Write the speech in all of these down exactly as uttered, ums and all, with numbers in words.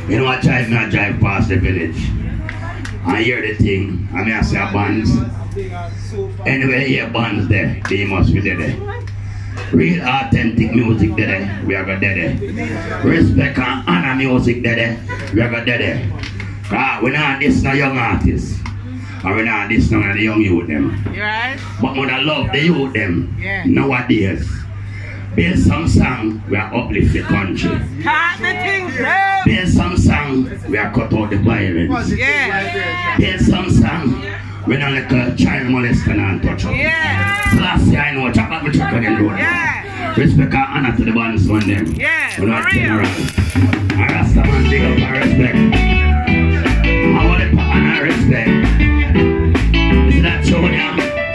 You know I drive me, I drive past the village. I hear the thing, I mean I see a bands. Anyway, here bands there, they must be there. Real authentic music there, we are going there. Respect and honor music there, we are going there. Because we not this no young artists. And we not this no the young youth them. Right. But we love the youth them yeah. nowadays. Build some song, we are uplift the country. Cut the things down. Build some song, we are cut out the violence. Yeah. Build some song, we don't like a child molester and touch up. Yeah. So last year I know, chop up the truck again road. Yeah. Respect and honor to the bands on them. Yeah. We not general. I rasta man, big up and respect. I want it for honor and respect. Is that true now?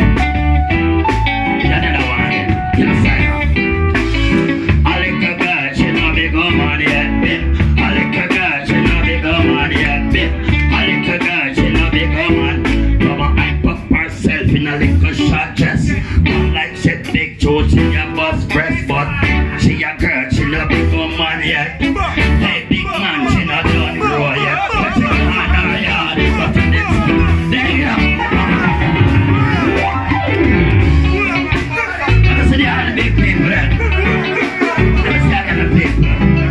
Is that another one again? You know, sign up. I like a girl, she know big old money yet, bit. I like a girl, she know big old money yet, bit. I like a girl, she know big old man. Come on, I put herself in a little short dress. Not like she big Joe, she a bust breast, but she a girl, she know big old money yet. Hey, big man, she not done grow yet. But she can hand her yard, it's got to this. There you go. Let's see the other big people then. Let's see the other people.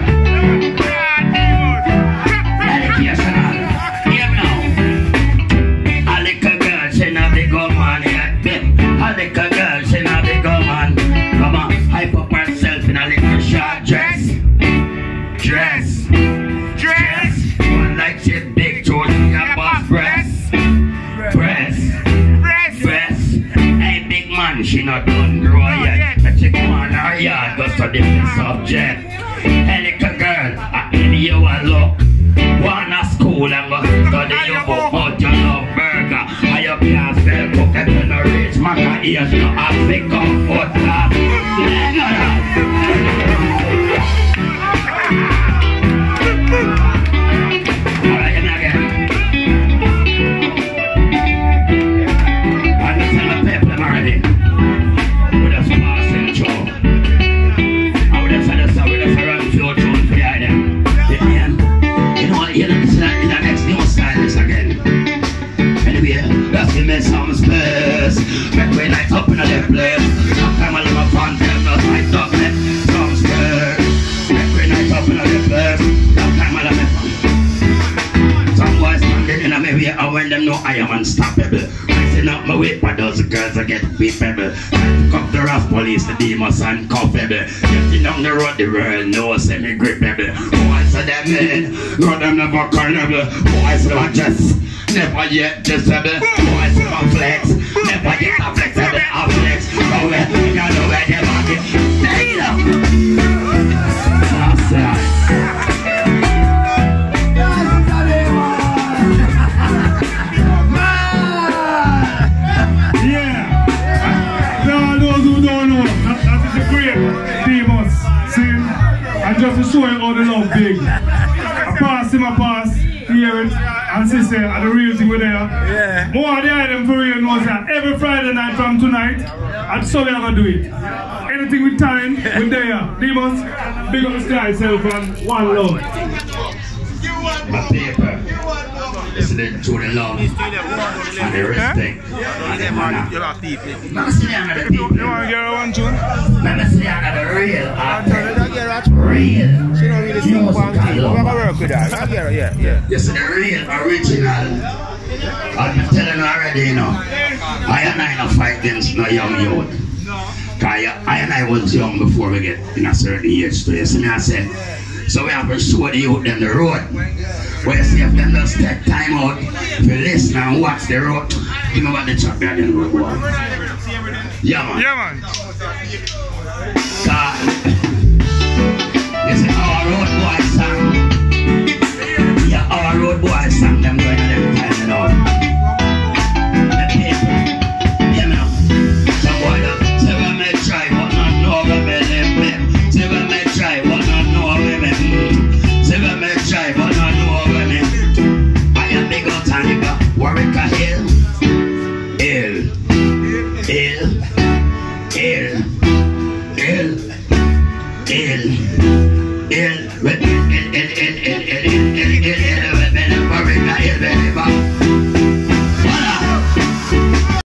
Educational. Here now. I like a girl, she not big old man yet. I like a girl, she not big old man. Come on, hype up herself in a little short dress. Dress. Dress. One like she big Joe, she a boss breast. Breast. Breast. Hey big man, she not done grow yet. But she come on her yard, goes to different subject. Hey little girl, I need you a look. Wanna school and go study your book, but you love burger. And you can't spell cook and you no rich man can eat no African foot lad. Alright, and again. I'm just telling the people already. We just passing through. I would just say this, I would just run few tunes behind them. You know what, you know, it's like the next new style this again. Anyway, let's give me some space. Make me light up in a left place. Sometimes I live a fun time, just light up me. Some space. Make me light up in a left place. Sometimes I live a fun. Some boys standing in a me way, and when them know I am unstoppable. Rising up my way, but those girls I get beepable. Cup the rough police, the demons uncuffable. Getting down the road, the world knows semi-grippable. Boys are them in, road them never carnival. Boys are just never yet disable. Boys are flex, never yet a flexible. A flex, go where, you know where they want it. There you go. That's right. And just to show you how the love big. I pass him a pass, hear it, and sister, and the real thing with there. Yeah. More of the item for real knows that every Friday night from tonight, and so we are going to do it. Anything with talent, with there. Demons, big up the sky self and one love. My paper. Listening to the love and the respect and the honor. Let me see the honor the people. You want to get one tune? Let me see the honor the real authentic, real She don't really sing one thing. We're going to work with that. Yeah, yeah, yeah. This is the real original. I've been telling you already, you know. I and I don't fight against no young youth. Because I and I was young before we get in a certain age to you. So I said, so we have to show the youth them the road. Where you see if them just take time out, if you listen and watch the road, you know what the chop there then road was. Yeah man. Yeah man. God. You see our road boy song